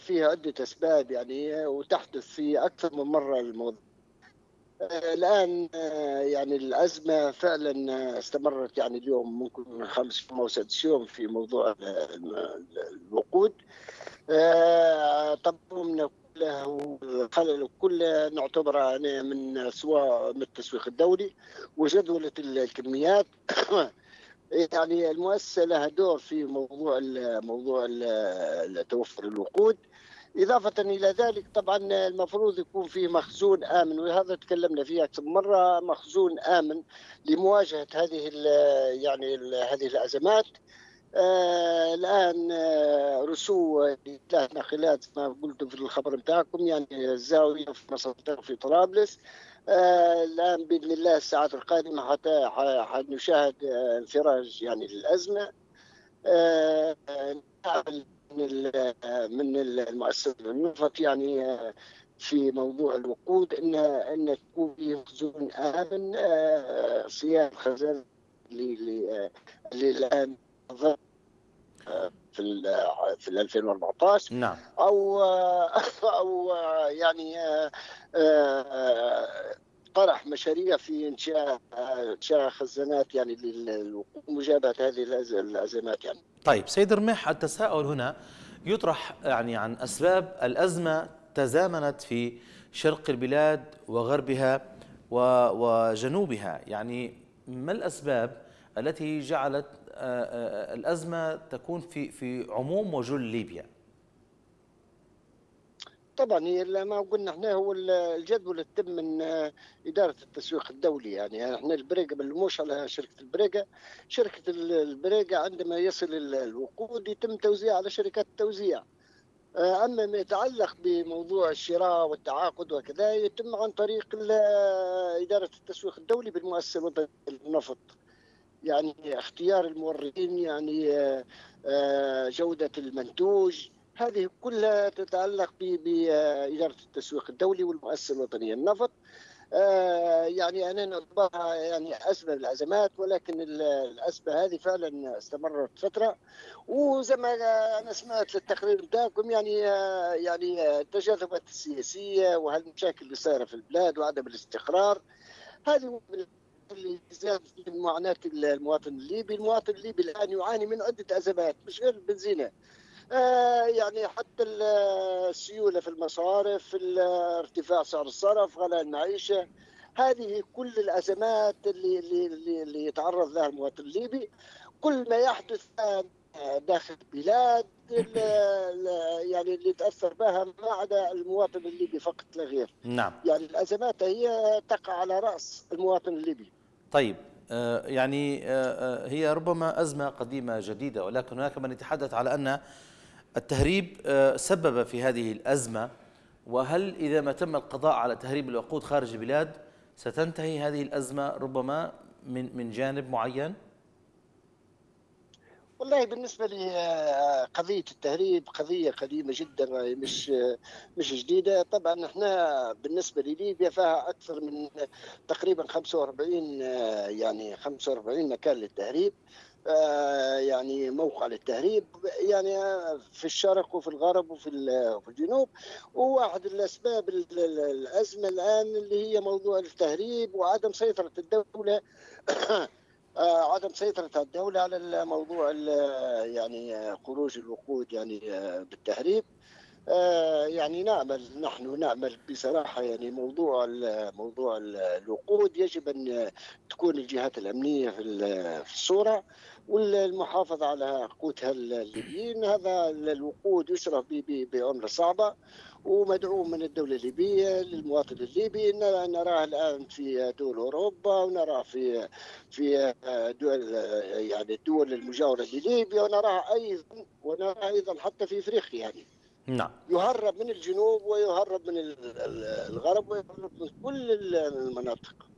فيها عدة أسباب يعني، وتحدث في أكثر من مرة الموضوع. الآن يعني الأزمة فعلا استمرت، يعني اليوم ممكن 5 يوم أو 6 يوم في موضوع الوقود. طبعا كله الخلل كله نعتبره يعني من سواء من التسويق الدولي وجدولة الكميات. يعني المؤسسة لها دور في موضوع توفر الوقود. إضافة إلى ذلك طبعا المفروض يكون في مخزون آمن، وهذا تكلمنا فيه أكثر من مرة، مخزون آمن لمواجهة هذه الأزمات. الآن رسو ثلاث ناقلات ما قلت في الخبر بتاعكم، يعني الزاوية في مصر في طرابلس. الآن بإذن الله الساعات القادمة حنشاهد انفراج يعني للأزمة. نعمل من المؤسسة النفط يعني في موضوع الوقود ان تكون في مخزون امن، صيانه خزان اللي الان في 2014، نعم. او يعني طرح مشاريع في انشاء خزانات يعني لمجابهه هذه الازمات يعني. طيب سيد رميح، التساؤل هنا يطرح يعني عن أسباب الأزمة تزامنت في شرق البلاد وغربها وجنوبها، يعني ما الأسباب التي جعلت الأزمة تكون في عموم وجل ليبيا؟ طبعا هي ما قلنا احنا هو الجدول اللي تم من اداره التسويق الدولي، يعني احنا البريقه ملموش على شركه البريقه. شركه البريقه عندما يصل الوقود يتم توزيعه على شركات التوزيع. اما ما يتعلق بموضوع الشراء والتعاقد وكذا يتم عن طريق اداره التسويق الدولي بالمؤسسه الوطنيه للنفط. يعني اختيار الموردين، يعني جودة المنتوج، هذه كلها تتعلق بإدارة التسويق الدولي والمؤسسة الوطنية للنفط. يعني أنا نعتبرها يعني أزمة من الأزمات، ولكن الأزمة هذه فعلا استمرت فترة. وزي ما أنا سمعت للتقرير بتاعكم يعني التجاذبات السياسية وهالمشاكل اللي صايرة في البلاد وعدم الاستقرار، هذه اللي زاد من معاناة المواطن الليبي. المواطن الليبي الآن يعاني من عدة أزمات مش غير البنزينة. يعني حتى السيولة في المصارف، ارتفاع سعر الصرف، غلاء المعيشة، هذه كل الأزمات اللي يتعرض لها المواطن الليبي. كل ما يحدث الآن داخل البلاد يعني اللي تأثر بها ما عدا المواطن الليبي فقط لا غير. نعم. يعني الأزمات هي تقع على رأس المواطن الليبي. طيب يعني هي ربما أزمة قديمة جديدة، ولكن هناك من يتحدث على أن التهريب سبب في هذه الأزمة. وهل إذا ما تم القضاء على تهريب الوقود خارج البلاد ستنتهي هذه الأزمة ربما من جانب معين؟ والله بالنسبة لي قضية التهريب قضية قديمة جدا، مش جديدة. طبعا احنا بالنسبة لليبيا فيها أكثر من تقريبا 45 يعني 45 مكان للتهريب، يعني موقع للتهريب، يعني في الشرق وفي الغرب وفي الجنوب. وواحد الأسباب الأزمة الآن اللي هي موضوع التهريب وعدم سيطرة الدولة عدم سيطرة الدولة على الموضوع يعني خروج الوقود يعني بالتهريب. يعني نحن نعمل بصراحة، يعني موضوع الوقود يجب أن تكون الجهات الأمنية في الصورة، والمحافظة على قوتها الليبيين. هذا الوقود يشرف بعملة صعبة ومدعوم من الدولة الليبية للمواطن الليبي. نراه الآن في دول أوروبا، ونراه في دول يعني الدول المجاورة لليبيا، ونراه أيضا حتى في إفريقيا. يعني نعم. يهرب من الجنوب ويهرب من الغرب ويهرب من كل المناطق.